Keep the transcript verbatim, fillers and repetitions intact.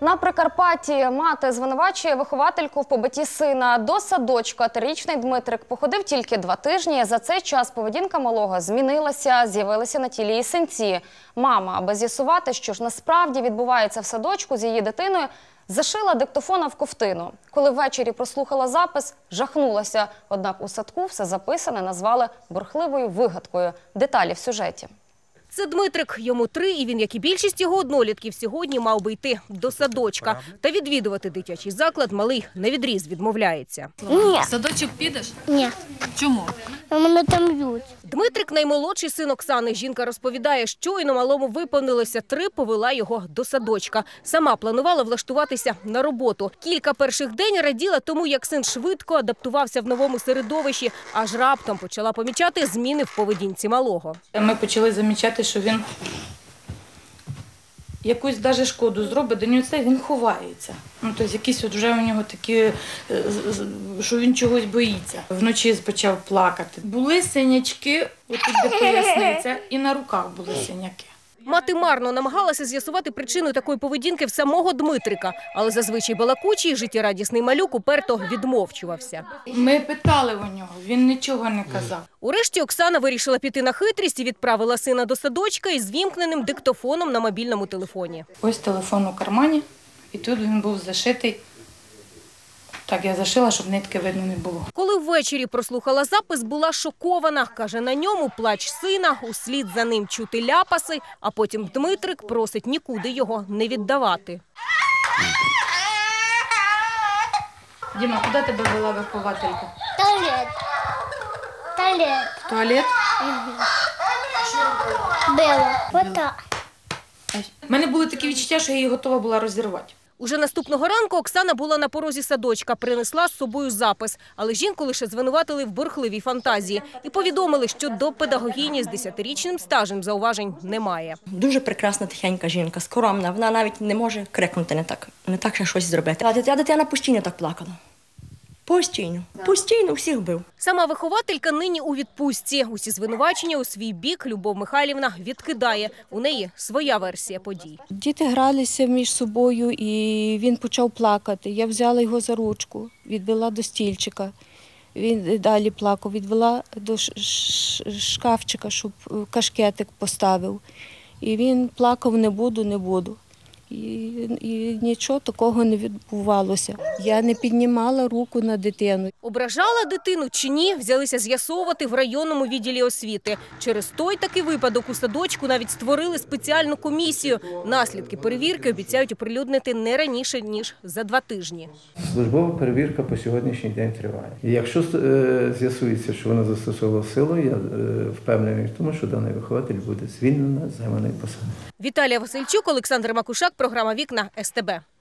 На Прикарпатті мати звинувачує виховательку в побитті сина. До садочка трирічний Дмитрик походив тільки два тижні. За цей час поведінка малого змінилася, з'явилися на тілі і синці. Мама, аби з'ясувати, що ж насправді відбувається в садочку з її дитиною, зашила диктофона в ковтину. Коли ввечері прослухала запис, жахнулася. Однак у садку все записане назвали бурхливою вигадкою. Деталі в сюжеті. Це Дмитрик, йому три, і він, як і більшість його однолітків, сьогодні мав би йти до садочка. Та відвідувати дитячий заклад малий навідріз відмовляється. Ні. В садочок підеш? Ні. Чому? Мене там б'ють. Дмитрик – наймолодший син Оксани. Жінка розповідає, щойно малому виповнилося три, повела його до садочка. Сама планувала влаштуватися на роботу. Кілька перших день раділа тому, як син швидко адаптувався в новому середовищі, аж раптом почала помічати зміни в поведінці малого. Ми почали замічати, що він якусь навіть шкоду зробить, до нього це він ховається. Ну, тобто якісь от вже у нього такі, що він чогось боїться. Вночі почав плакати. Були синячки, отут де поясниця, і на руках були синяки. Мати марно намагалася з'ясувати причину такої поведінки в самого Дмитрика, але зазвичай балакучий, життєрадісний малюк уперто відмовчувався. Ми питали у нього, він нічого не казав. Урешті Оксана вирішила піти на хитрість і відправила сина до садочка із вімкненим диктофоном на мобільному телефоні. Ось телефон у кармані, і тут він був зашитий. Так, я зашила, щоб нитки видно не було. Коли ввечері прослухала запис, була шокована. Каже, на ньому плач сина, услід за ним чути ляпаси, а потім Дмитрик просить нікуди його не віддавати. Діма, куди тебе вела вихователька? Туалет. Туалет. В туалет? Била. Вот так. У мене були такі відчуття, що я її готова була розірвати. Уже наступного ранку Оксана була на порозі садочка, принесла з собою запис. Але жінку лише звинуватили в бурхливій фантазії і повідомили, що до педагогіні з десятирічним стажем зауважень немає. Дуже прекрасна, тихенька жінка, скромна. Вона навіть не може крикнути не так, не так ще щось зробити. А дитя, дитина постійно так плакала. Постійно. Постійно всіх бив. Сама вихователька нині у відпустці. Усі звинувачення у свій бік Любов Михайлівна відкидає. У неї своя версія подій. Діти гралися між собою, і він почав плакати. Я взяла його за ручку, відвела до стільчика. Він далі плакав, відвела до шкафчика, щоб кашкетик поставив. І він плакав: не буду, не буду. І, і нічого такого не відбувалося. Я не піднімала руку на дитину. Ображала дитину чи ні, взялися з'ясовувати в районному відділі освіти. Через той такий випадок у садочку навіть створили спеціальну комісію. Наслідки перевірки обіцяють оприлюднити не раніше, ніж за два тижні. Службова перевірка по сьогоднішній день триває. І якщо е, з'ясується, що вона застосовувала силу, я е, впевнений в тому, що даний вихователь буде звільнено з займаної посади. Віталія Васильчук, Олександр Макушак, програма «Вікна», ес те бе.